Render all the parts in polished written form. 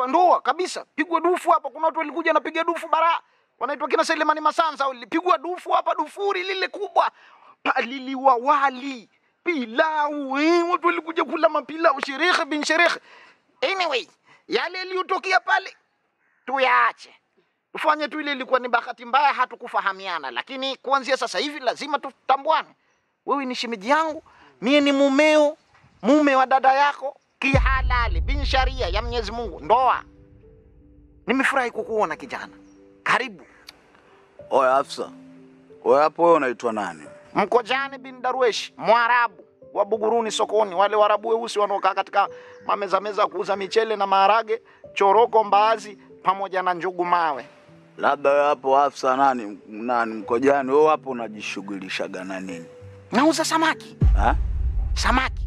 hapa ndoa kabisa. Pigwa dufu hapa. Kuna watu walikuja napiga dufu bara. Wanaitwa kina Selemani Masanza, walipigwa dufu hapa, dufuri lile kubwa. Paliliwa wali, pilau, watu walikuja kula mapilau, Sheikh bin Sheikh. Anyway, yale yaliyotokea pale tuyaache. Tufanye tu ile ilikuwa ni bahati mbaya, hatukufahamiana, lakini kuanzia sasa hivi lazima tutambuane. Wewe ni shemeji yangu, mie ni mumeo, mume wa dada yako kihalali bin sharia ya Mwenyezi Mungu, ndoa. Nimefurahi kukuona kijana. Karibu. Oya Afsa. Oya hapo wewe unaitwa nani? Mkojani bin Darwesh, Mwarabu wa Buguruni sokoni, wale Waarabu weusi wanaokaa katika meza kuuza michele na maharage, choroko, mbaazi pamoja na njugu mawe. Labda wewe hapo Afsa nani Mkojani, wewe hapo unajishughulishaga na nini? Nauza samaki. Ha? Samaki.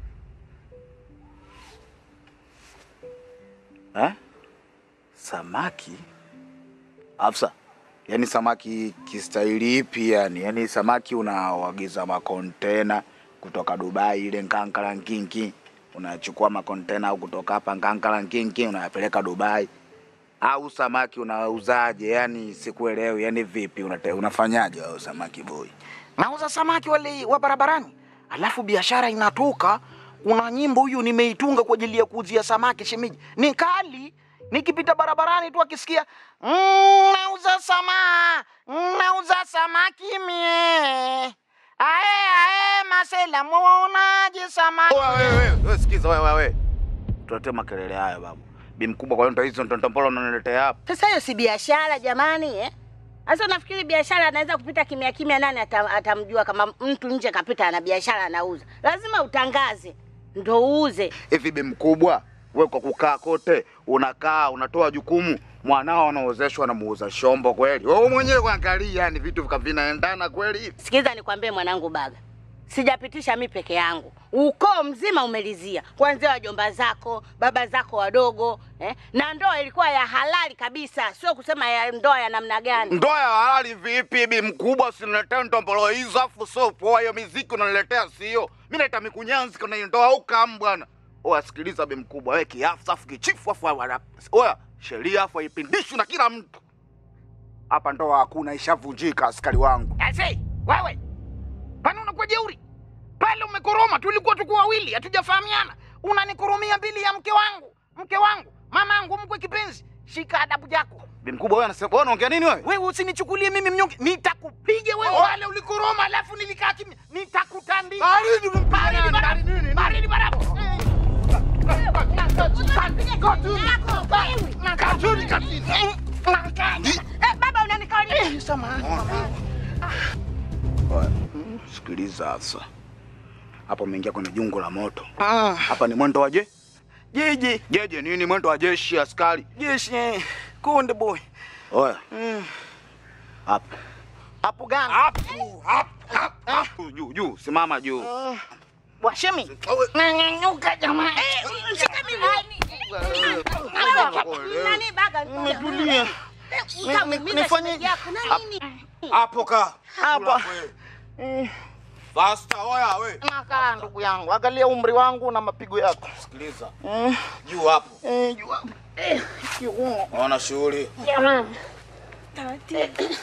Samaki? Afsa, yani samaki kistaili ipi yani? Yani samaki unaagiza makontena kutoka Dubai ile Nkankala Nkinki, unachukua makontena au kutoka hapa Nkankala Nkinki unayapeleka Dubai, au samaki unauzaje? Yani sikuelewi, yani vipi unafanyaje wewe samaki boy? Nauza samaki wale wa barabarani. Alafu biashara inatoka. Kuna nyimbo huyu nimeitunga kwa ajili ya kuuzia samaki shemeji. Ni kali. Nikipita barabarani tu akisikia nauza samaki mie. Ae masela muonaje samaki. Wewe sikiza wewe. Tuletee makelele haya babu. Bi mkubwa, kwa hiyo ndo hizo ntompolo unaniletea hapa. Sasa hiyo si biashara jamani Sasa nafikiri biashara anaweza kupita kimya nani atamjua kama mtu nje kapita na biashara anauza. Lazima utangaze ndo uuze. Hivi bi mkubwa, wewe kwa kukaa kote unakaa unatoa jukumu, mwanao anaozeshwa na muuza shombo kweli? Wewe mwenyewe kuangalia yani vitu vinaendana kweli hivi? Sikiza nikwambie mwanangu Baga. Sijapitisha mimi peke yangu. Ukoo mzima umelizia. Kuanzia wajomba zako, baba zako wadogo, na ndoa ilikuwa ya halali kabisa, sio kusema ya ndoa ya namna gani. Ndoa ya halali vipi bi mkubwa? Usiniletee ndombolo hizo afu sio poa hiyo muziki unaniletea sio. Mimi naita mikunyanzi kuna ndoa au kam bwana. Oya sikiliza bi mkubwa, wewe kiafu afu kichifu afu oya sheria afu haipindishwi na kila mtu. Hapa ndoa hakuna, ishavunjika askari wangu. Ase, wewe. Bana unakuwa jeuri. Pale umekoroma, tulikuwa tuko wawili, hatujafahamiana. Unanikoromia mbili ya mke wangu, mamangu, mkwe kipenzi. Shika adabu yako. Bi mkubwa wewe unasema unaongea nini wewe? Wewe usinichukulie mimi mnyonge. Nitakupiga wewe. Wale ulikoroma alafu nilikaa kimya. Nitakutandika. Baridi barabu. Baba unanikalia. Samahani. Sikiliza Afsa. Hapo umeingia kwenye jungu la moto. Hapa ni mwendo wa jeje nini? Mwendo wa jeshi askari. Jeshi konde boy. Oya. Hapo gani? Hapo juu, simama juu. Washemi. Nyanyuka jamani. Shika mimi. Nani Baga? Tulia. Nifanye nini? Hapo ka. Hapa. Basta oya we. Nakaa ndugu yangu. Angalia umri wangu na mapigo yako. Sikiliza. Juu hapo. Juu hapo. Kiuno. Ona shughuli. Jamani. Taratibu.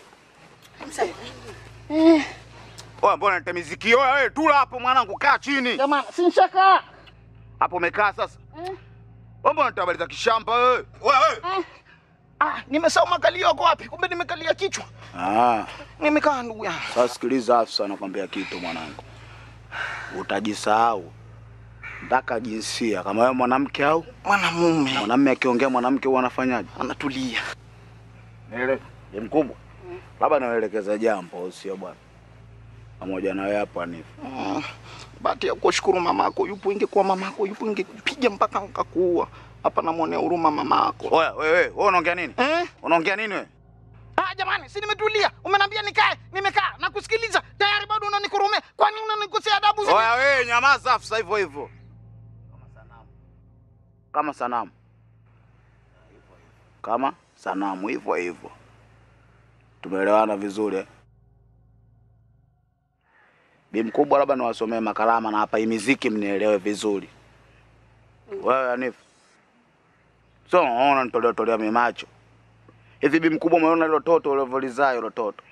Oya mbona nita miziki? Oya wewe tula hapo mwanangu, kaa chini. Jamani, sinshaka. Hapo umekaa sasa. Mbona nitabaliza kishamba wewe? Oya wewe. Nimesahau makalio yako wapi? Kumbe nimekalia kichwa. Nimekaa ndugu yangu. Sasa sikiliza Afsa, nakwambia kitu mwanangu. Utajisahau mpaka jinsia, kama wewe mwanamke au mwanamume. Mwanamume akiongea mwanamke huwa anafanyaje? Anatulia. Ni mkubwa. Labda naelekeza jambo sio bwana. Pamoja na wewe hapa ni. Bahati ya kushukuru mamako yupo, ingekuwa mamako yupo ingepiga mpaka nikakuua. Hapa namuonea huruma mamako. Oya wewe unaongea nini? Unaongea nini wewe? Jamani, si nimetulia. Umeniambia nikae, nimekaa na kusikiliza. Tayari bado unanikoromea. Kwani unanikosea adabu? Oya wewe nyamaza Afsa hivyo hivyo. Kama sanamu. Kama sanamu hivyo hivyo. Tumeelewana vizuri Bi mkubwa, labda niwasomee makalama na hapa hii muziki mnielewe vizuri. Wewe Hanifu, Sio unaona nitolea mimacho. Hivi bi mkubwa umeona ile toto ulivolizaa ile toto.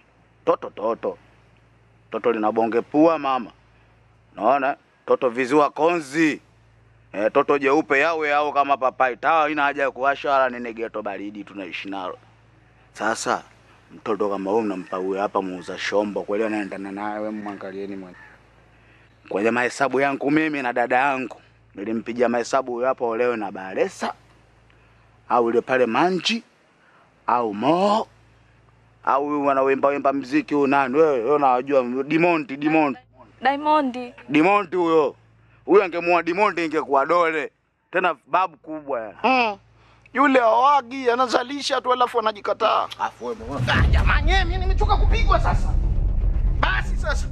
Toto lina bonge pua mama. Naona toto vizua konzi. Toto jeupe yawe au kama papai. Tawa ina haja ya kuwasha wala nene geto baridi tunaishi nalo. Sasa mtoto kama huyu mnampa huyu hapa muuza shombo kweli anaendana naye wewe mwangalieni mwenye. Kwa mahesabu yangu mimi na dada yangu nilimpigia mahesabu huyu hapa olewe na Baresa au ile pale Manji au Mo au huyu wanaoimba muziki huyu nani wewe unajua Diamond huyo. Huyo angemua Diamond ingekuwa dole. Tena babu kubwa ya. Yule awagi anazalisha tu alafu anajikataa. Afu wewe Jamani mimi nimechoka kupigwa sasa. Basi sasa.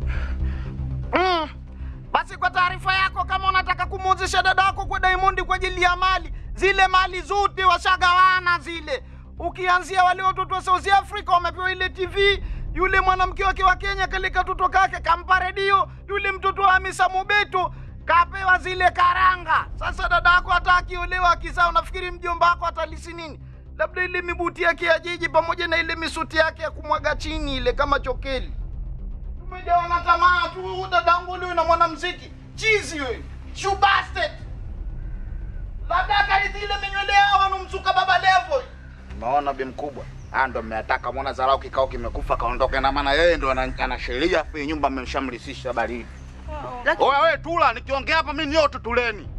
Basi kwa taarifa yako kama unataka kumuozesha dadako kwa Diamond kwa ajili ya mali, zile mali zote washagawana zile. Ukianzia wale watoto wa South Africa wamepewa ile TV, yule mwanamke wake wa Kenya kale katoto kake kampa redio, yule mtoto wa Hamisa Mobeto kapewa zile karanga. Sasa dadako atakiolewa akizaa unafikiri mjomba wako atalisi nini? Labda ile mibuti yake ya jiji pamoja na ile misuti yake ya kumwaga chini ile kama chokeli. Umejawa na tamaa tu dadangu leo na mwanamuziki. Chizi wewe. You bastard. Labda kali ile minywele yao wanomsuka Baba Levo. Unaona bi mkubwa? Ndo mmeataka muona zarau kikao kimekufa kaondoke na maana yeye ndo ana sheria afi nyumba mmeshamlisisha baridi. Oya wewe tula nikiongea hapa mimi nyote tuleni.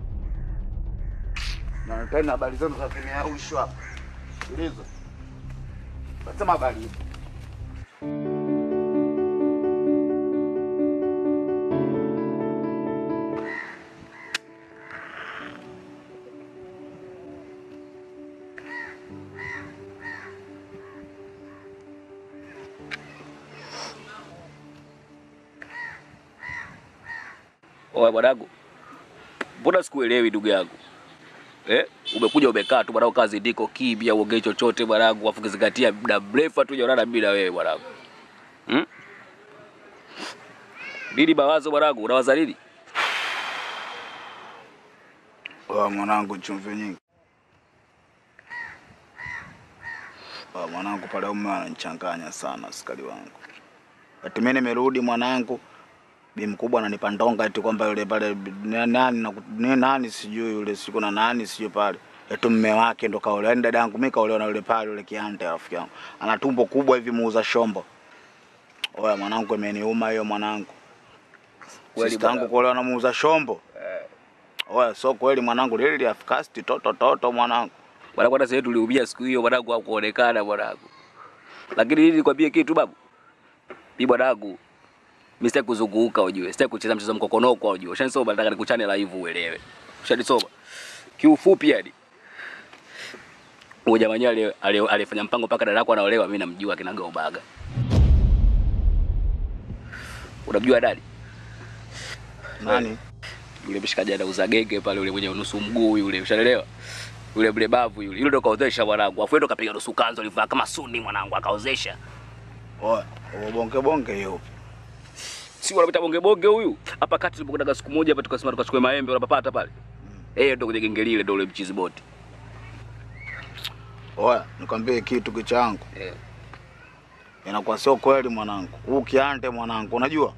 Na tena habari zenu sasa nimeaushwa hapa. Ulizo. Sema habari. Oya bwanangu. Mbona sikuelewi ndugu yangu? Umekuja umekaa tu bwanangu kazi ndiko kibia uongee chochote bwanangu afu kizingatia muda mrefu tu hujaonana mimi na wewe bwanangu. Nini mawazo bwanangu? Unawaza nini? Mwanangu chumvi nyingi. Mwanangu pale ananichanganya sana askari wangu. Ati mimi nimerudi mwanangu. Bi mkubwa ananipa ndonga eti kwamba yule pale nani sijui yule siku na nani sijui pale. Eti mume wake ndo kaolewa. Ni dada yangu mimi kaolewa na yule pale yule Kiante rafiki yangu. Ana tumbo kubwa hivi muuza shombo. Oya mwanangu imeniuma hiyo mwanangu. Kweli tangu kuolewa na muuza shombo. Oya so kweli mwanangu lili afikasti toto mwanangu. Bwana hata sasa tuliumia siku hiyo mwanangu hakuonekana mwanangu. Lakini nini nikwambie kitu babu? Bi bwanangu mimi sitaki kuzunguka ujue. Sitaki kucheza mchezo mkokonoko ujue. Ushanisoma nataka nikuchane live uelewe. Ushanisoma. Kiufupi yani. Huyo jamaa alifanya mpango paka dada yako anaolewa mimi namjua kinaga ubaga. Unamjua dadi? Nani? Yule mshikaji anauza genge pale yule mwenye nusu mguu yule. Ushaelewa? Yule mlebavu yule. Yule ndo kaozesha mwanangu. Afu ndo kapiga nusu kanzo alivaa kama suni mwanangu akaozesha. Oya, bonge hiyo. Si wanapita bonge huyu. Hapa kati tulipokwenda siku moja hapa tukasema tukachukue maembe unapapata pale. Ndo kwenye genge lile ndo ule mchizi boti. Oya, nikwambie kitu kichangu. Inakuwa sio kweli mwanangu. Huu Kiante mwanangu, unajua?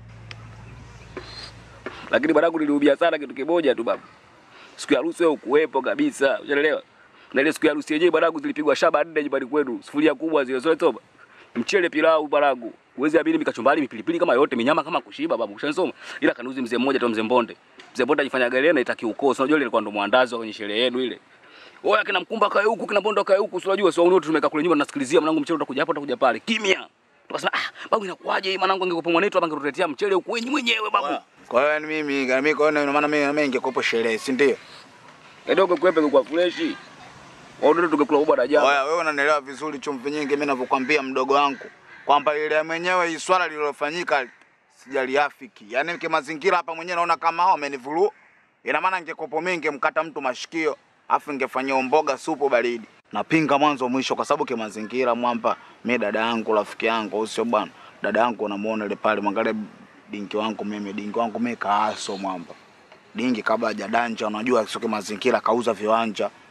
Lakini bwanangu niliumia sana kitu kimoja tu babu. Siku ya harusi wewe ukuepo kabisa. Unaelewa? Na ile siku ya harusi yenyewe bwanangu zilipigwa shaba 4 nyumbani kwenu. Sufuria kubwa zile zote toba. Mchele pilau bwanangu. Uwezi abili mikachumbali mipilipili kama yote minyama kama kushiba babu. Ushanisoma? Ila kanuzi mzee mmoja tu mzee Mbonde. Mzee Mbonde ajifanya galena itaki ukoso. Unajua ile ilikuwa ndo muandazi kwenye sherehe yenu ile. Oya kina Mkumba kae huku kina Mbonde kae huku. Unajua sio wote tumekaa kule nyumba tunasikilizia mwanangu mchele utakuja hapo utakuja pale. Kimya. Tukasema babu inakuaje hii mwanangu angekupa mwanetu hapa angetuletea mchele huku mwenyewe babu. Kwa hiyo mimi kwa hiyo maana mimi ingekupa sherehe, si ndio? Kidogo kuepe kwa freshi. Wao tungekula ubwa daraja. Oya wewe unanielewa vizuri chumvi nyingi mimi ninavyokuambia mdogo wangu. Kwamba ile mwenyewe hii swala lililofanyika sijaliafiki. Yaani kimazingira hapa mwenyewe naona kama hao amenivuru. Ina maana ningekopo mimi ningemkata mtu mashikio, afu ningefanyia mboga supu baridi. Napinga mwanzo mwisho kwa sababu kimazingira mwamba mimi dada yangu rafiki yangu usio bwana. Dada yangu unamuona ile pale mwangalie dingi wangu mimi kaaso mwamba. Dingi kabla hajadanja unajua sio kimazingira kauza viwanja.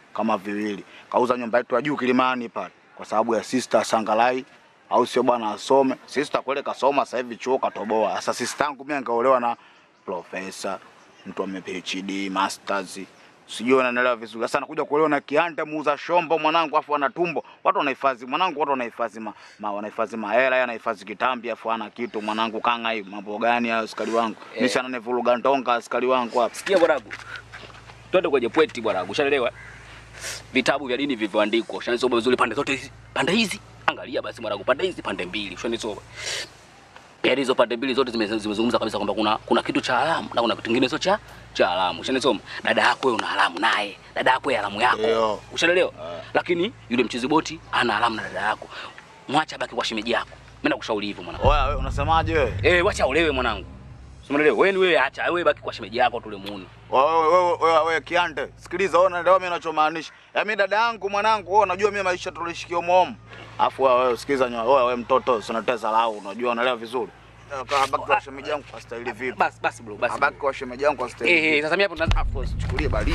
kama viwili. Kauza nyumba yetu ya juu Kilimani pale kwa sababu ya sister Sangalai, au sio bwana, asome. Sister kweli kasoma sasa hivi chuo katoboa. Sasa sister yangu mimi angaolewa na professor, mtu ame PhD, masters. Sijui unaelewa vizuri. Sasa nakuja kuolewa na kiante muuza shombo mwanangu, afu ana tumbo. Watu wanahifadhi mwanangu, watu wanahifadhi wanahifadhi mahela, yeye anahifadhi kitambi, afu ana kitu mwanangu. Kanga hivi mambo gani hayo askari wangu? Mimi sana nivuruga ndonga askari wangu hapa. Sikia bwanangu. Twende kwenye pweti bwanangu. Ushaelewa? Vitabu vya dini vilivyoandikwa. Ushanisoma vizuri pande zote hizi. Pande hizi. Angalia basi mwanangu, pande hizi pande mbili. Ushanisoma. Yaani hizo pande mbili zote zimezungumza kabisa kwamba kuna kitu cha haramu na kuna kitu kingine sio cha haramu. Ushanisoma? Dada yako wewe una haramu naye. Dada yako yeye haramu yako. Ushaelewa? Lakini yule mchizi boti ana haramu na dada yako. Mwacha baki kwa shemeji yako. Mimi nakushauri hivyo mwanangu. Oya wewe unasemaje wewe? Wacha olewe mwanangu. Umeelewa? Wewe acha, wewe baki kwa shemeji yako tule muone. Wewe kiante. Sikiliza, wewe unaelewa mimi ninachomaanisha. Mimi dada yangu mwanangu, wewe unajua mimi maisha tulishikia umomo. Alafu wewe sikiliza nyoa. Wewe mtoto usinateza lao, unajua unaelewa vizuri. Baki kwa shemeji yangu kwa staili vipi? Basi bro, basi. Baki kwa shemeji yangu kwa staili. Sasa mimi hapo afu chukulie baridi.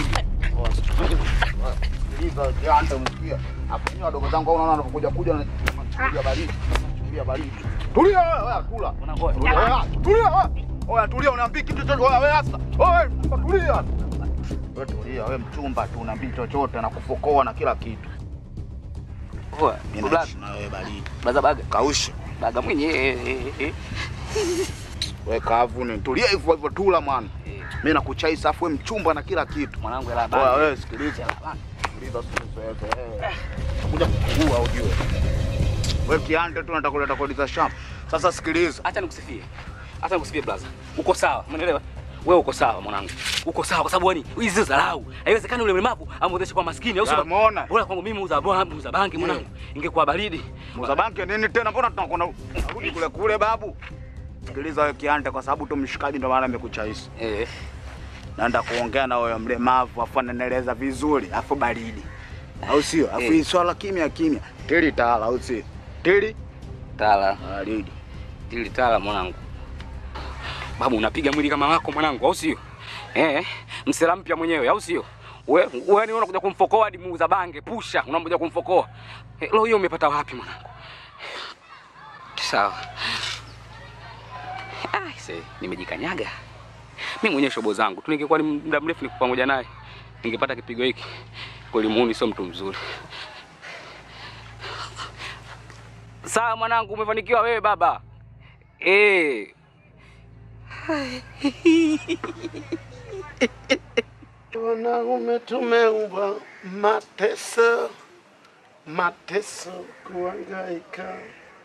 Sikiliza kiante msikia. Hapo nyinyi wadogo zangu unaona wanapokuja na chukulia baridi. Chukulia baridi. Tulia wewe, kula. Tulia. Oya tulia, unaambia kitu chochote wewe hasa. Oya tulia. Wewe tulia, wewe mchumba tu unaambia chochote na kufokoa na kila kitu. Oya, na wewe baridi. Baga kausha. Baga mwenyewe. Wewe kavune. Tulia hivyo tula mwana. Mimi nakuchai safu wewe mchumba na kila kitu. Mwanangu ela bana. Oya wewe sikiliza. Sikiliza wewe. Nakuja kukua ujue. Wewe kiande tu unataka kuleta kodi za shamba. Sasa sikiliza. Acha nikusifie. Blaza. Uko sawa, umeelewa? Wewe uko sawa mwanangu. Uko sawa kwa sababu yani hizi dharau. Haiwezekani ule mlemavu amwezeshe kwa maskini au sio? Bora kwangu mimi muuza bangi mwanangu. Ingekuwa baridi. Muuza bangi nini tena? Mbona tunakwenda rudi kule babu? Sikiliza wewe kiande kwa sababu tu mshikaji ndo maana amekuchaisi. Naenda kuongea na wewe mlemavu afu anaeleza vizuri afu baridi. Au sio? Afu hii swala kimya. Tili tala au sio? Tili tala. Baridi. Tili tala mwanangu. Babu unapiga mwili kama wako mwanangu au sio? Msela mpya mwenyewe au sio? Wewe ni unakuja kumfokoa hadi muuza bange, pusha, unakuja kumfokoa. Leo hiyo umepata wapi mwanangu? Sawa. Nimejikanyaga. Mimi mwenyewe shobo zangu. Tu ningekuwa ni muda mrefu niko pamoja naye. Ningepata kipigo hiki. Kweli muuni sio mtu mzuri. Sawa mwanangu, umefanikiwa wewe baba. Wanaume tumeumbwa mateso kuhangaika.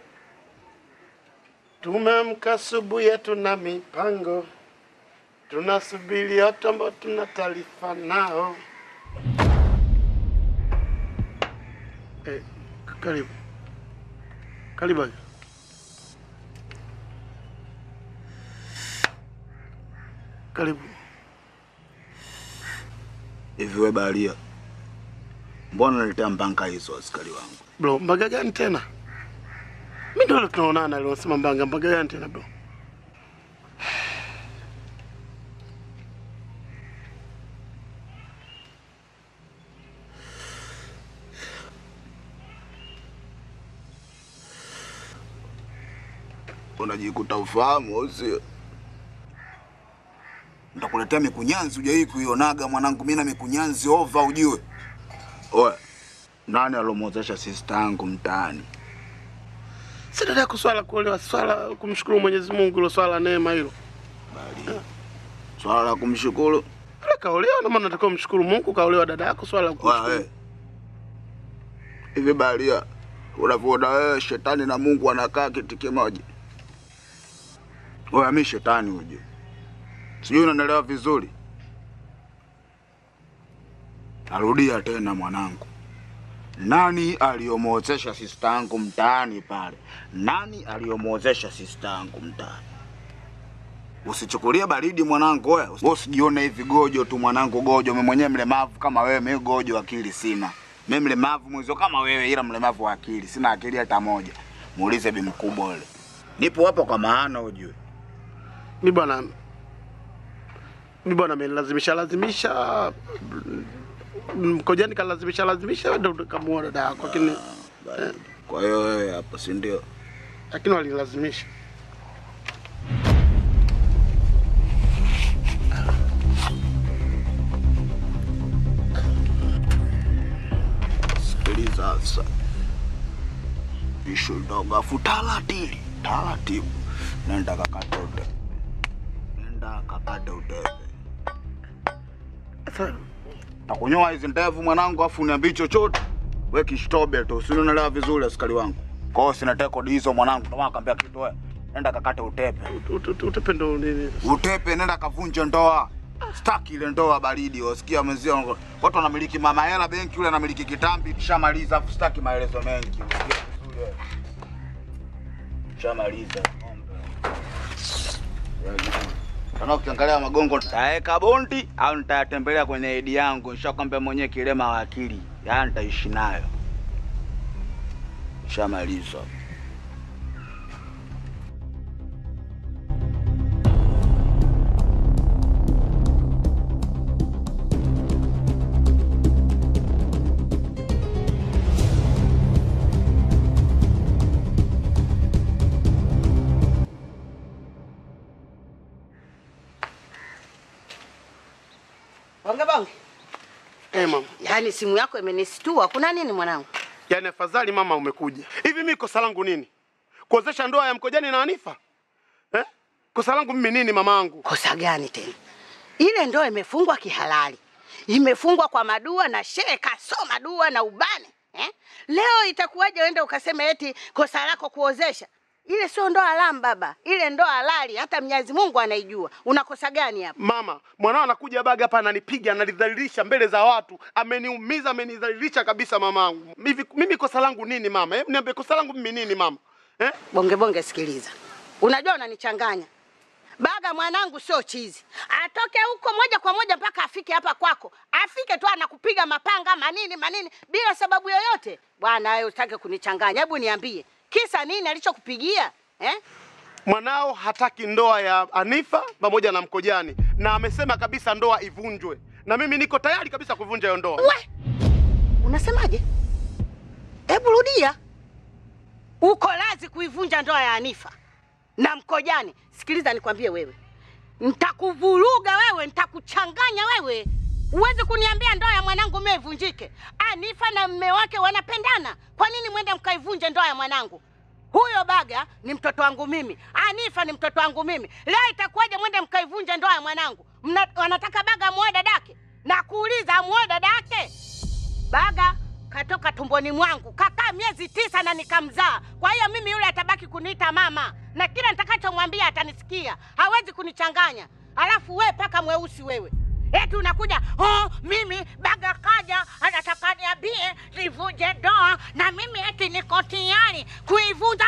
Tumeamka asubuhi yetu na mipango, tunasubiri watu ambao tuna taarifa nao. Karibu. Karibu. Hivi wewe baharia, mbona unaletea mbanga hizo askari wangu? Bro, mbaga gani tena? Mimi ndio tunaonana leo, sema mbaga gani tena bro? Unajikuta ufahamu au sio? Nitakuletea mikunyanzi hujai kuionaga mwanangu, mimi na mikunyanzi over ujue. Oya, nani alomwozesha sister yangu mtaani? Si dada yako swala kuolewa, swala kumshukuru Mwenyezi Mungu, hilo swala neema hilo. Bali. Swala la kumshukuru? Ala kaolewa na maana nataka mshukuru Mungu, kaolewa dada yako, swala la kumshukuru. Hivi baharia, unavyoona wewe shetani na Mungu wanakaa kiti kimoja. Oya, mimi shetani uje. Sijui unanielewa vizuri. Narudia tena mwanangu. Nani aliyomwozesha sister yangu mtaani pale? Nani aliyomwozesha sister yangu mtaani? Usichukulie baridi mwanangu wewe. Usijione hivi gojo tu mwanangu, gojo. Mimi mwenyewe mlemavu kama wewe, mimi gojo akili sina. Mimi mlemavu mwizo kama wewe, ila mlemavu wa akili. Sina akili hata moja. Muulize bi mkubwa yule. Nipo hapo kwa maana ujue. Mimi bwana amenilazimisha Mkojani kalazimisha wewe ndio kamuoa dada yako, lakini kwa hiyo wewe hapo si ndio? Lakini walilazimisha. Sikiliza sasa. Bisho ndoga taratibu. Nenda kakate utepe. Sasa takunyoa hizi ndevu mwanangu, afu uniambie chochote. Wewe kishtobe tu, usinielewa vizuri askari wangu. Kwa hiyo sina kodi hizo mwanangu, ndio maana akamwambia kitu wewe. Nenda kakate utepe. Utepe ndo nini? Utepe nenda kavunje ndoa. Staki ile ndoa baridi, wasikia mwenzio watu wanamiliki mama hela benki, yule anamiliki kitambi, kishamaliza afu staki maelezo mengi. Usikia vizuri wewe. Kishamaliza. Kana ukiangalia magongo nitaweka bondi au nitayatembelea kwenye ID yangu. Nishakwambia mwenyewe kilema wa akili. Yaani nitaishi nayo. Kishamaliza. Bonge. Mama. Yaani simu yako imenistua. Kuna nini mwanangu? Yaani afadhali mama umekuja. Hivi mimi kosa langu nini? Kuozesha ndoa ya Mkojani na Hanifa? Kosa langu mimi nini mamangu? Kosa gani tena? Ile ndoa imefungwa kihalali. Imefungwa kwa madua na shehe kasoma dua na ubane. Leo itakuwaje uende ukasema eti kosa lako kuozesha? Ile sio ndoa haramu baba. Ile ndoa halali, hata Mwenyezi Mungu anaijua. Unakosa gani hapa? Mama, mwanao anakuja baga hapa ananipiga, ananidhalilisha mbele za watu. Ameniumiza, amenidhalilisha kabisa mamangu. Mimi kosa langu nini mama? Niambie kosa langu mimi nini mama? Bonge sikiliza. Unajua unanichanganya. Baga mwanangu sio chizi. Atoke huko moja kwa moja mpaka afike hapa kwako. Afike tu anakupiga mapanga manini bila sababu yoyote. Bwana wewe usitake kunichanganya. Hebu niambie. Kisa nini alichokupigia? Mwanao hataki ndoa ya Hanifa pamoja na Mkojani na amesema kabisa ndoa ivunjwe. Na mimi niko tayari kabisa kuvunja hiyo ndoa. We! Unasemaje? Hebu rudia. Uko lazi kuivunja ndoa ya Hanifa na Mkojani? Sikiliza nikwambie wewe. Nitakuvuruga wewe, nitakuchanganya wewe. Uweze kuniambia ndoa ya mwanangu imevunjike. Hanifa na mume wake wanapendana. Kwa nini mwende mkaivunje ndoa ya mwanangu? Huyo Baga ni mtoto wangu mimi. Hanifa ni mtoto wangu mimi. Leo itakuwaje mwende mkaivunje ndoa ya mwanangu? Wanataka Baga amuoe dadake. Na kuuliza amuoe dadake? Baga katoka tumboni mwangu. Kakaa miezi 9 na nikamzaa. Kwa hiyo mimi yule atabaki kuniita mama. Na kila nitakachomwambia atanisikia. Hawezi kunichanganya. Alafu wewe paka mweusi wewe. Eti unakuja, mimi Baga kaja anataka niambie nivunje ndoa na mimi eti niko tayari kuivunja.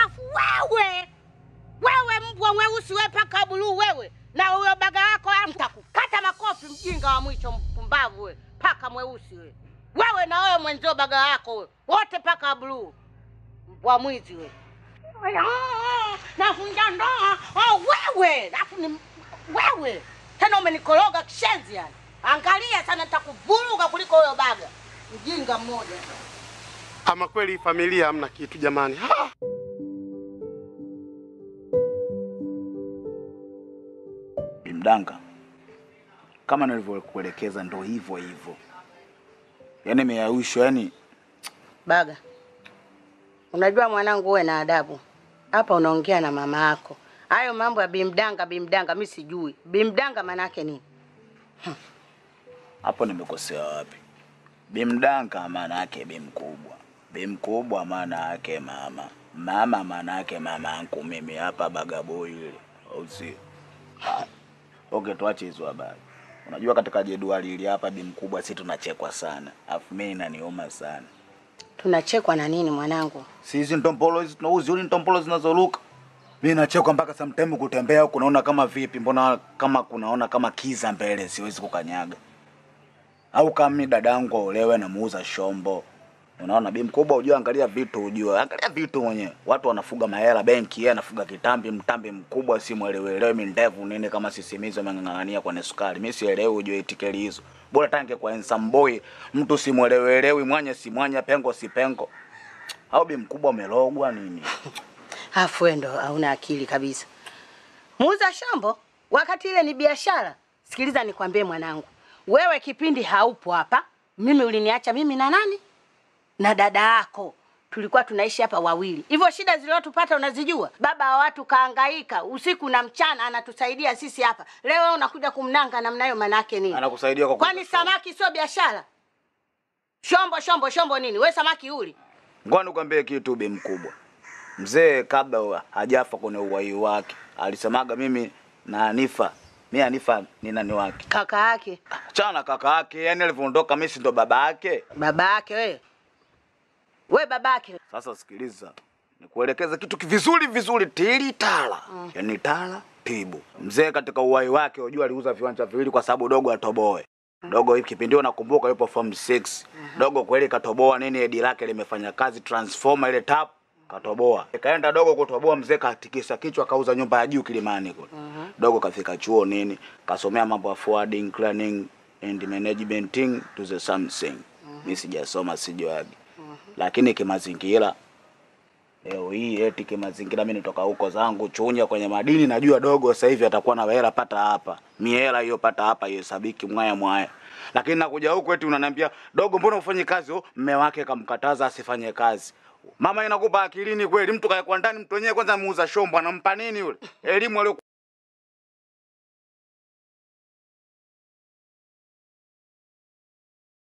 Wewe mbwa mweusi wewe paka buluu wewe. Na huyo Baga wako nitakukata makofi mjinga wa mwisho mpumbavu wewe. Paka mweusi wewe. Wewe na wewe mwenzio Baga wako wewe. Wote paka buluu. Mbwa mwizi wewe. Navunja ndoa. Wewe. Wewe. Tena umenikoroga kishenzi yani. Angalia sana nitakuvuruga kuliko huyo Baga. Mjinga mmoja. Ama kweli familia hamna kitu jamani. Bimdanga. Kama nilivyokuelekeza ndo hivyo. Yaani meyausho yani. Baga. Unajua mwanangu uwe na adabu. Hapa unaongea na mama yako. Hayo mambo ya bimdanga mimi sijui. Bimdanga maana yake nini? Hapo nimekosea wapi? Bimdanga maana yake bimkubwa. Bimkubwa maana yake mama. Mama maana yake mamangu mimi hapa Bagaboy yule. Au si? Okay, tuache hizo habari. Unajua katika jedwali hili hapa bimkubwa sisi tunachekwa sana. Afu mimi inaniuma sana. Tunachekwa na nini mwanangu? Sisi ntompolo hizi tunauzi yule ntompolo zinazoruka. Mimi nacheka mpaka sometimes kutembea huko naona kama vipi, mbona kama kunaona kama kiza mbele siwezi kukanyaga. Au kama mimi dadangu aolewe na muuza shombo. Unaona bibi mkubwa unajua angalia vitu mwenyewe. Watu wanafuga mahela benki, yeye anafuga mtambi mkubwa si muelewelewe ndevu nini kama sisimizo mangangania kwa sukari. Mimi sielewi ujue itikeli hizo. Bora tange kwa handsome boy, mtu simuelewelewi, mwanya si mwanya, pengo si pengo. Au bi mkubwa umelogwa nini? Afu ndo hauna akili kabisa. Muuza shombo wakati ile ni biashara. Sikiliza nikwambie mwanangu. Wewe kipindi haupo hapa, mimi uliniacha mimi na nani? Na dada yako. Tulikuwa tunaishi hapa wawili. Hivyo shida zilizotupata unazijua? Baba wa watu kaangaika usiku na mchana anatusaidia sisi hapa. Leo wewe unakuja kumnanga namna hiyo maana yake nini? Anakusaidia kwa kwani samaki sio biashara? Shombo nini? Wewe samaki uli? Ngoja nikwambie kitu bi mkubwa. Mzee kabla hajafa kwenye uhai wake alisemaga mimi na Hanifa. Mimi Hanifa ni nani wake? Kaka yake. Chana kaka yake, yani alivyoondoka mimi si ndo baba yake. Baba yake wewe. Wewe babake. Sasa sikiliza. Nikuelekeza kitu vizuri tili tala. Yaani tala tibu. Mzee katika uhai wake unajua aliuza viwanja viwili kwa sababu dogo atoboe. Dogo hiki kipindi nakumbuka yupo form 6. Dogo kweli katoboa nini edi lake limefanya kazi transformer ile tap katoboa. Kaenda dogo kutoboa mzee katikisa kichwa kauza nyumba ya juu Kilimani kule. Dogo kafika chuo nini kasomea mambo ya forwarding, planning and managementing to the something. Mimi sijasoma sijuagi. Lakini kimazingira leo hii eti kimazingira mimi nitoka huko zangu Chunya kwenye madini najua dogo sasa hivi atakuwa na hela pata hapa. Mimi hela hiyo pata hapa hiyo sabiki mwaya. Lakini nakuja huko eti unaniambia dogo mbona ufanye kazi? Mume wake kamkataza asifanye kazi. Mama inakupa akilini kweli? Mtu kae kwa ndani mtu wenyewe kwanza muuza shombo anampa nini yule? Elimu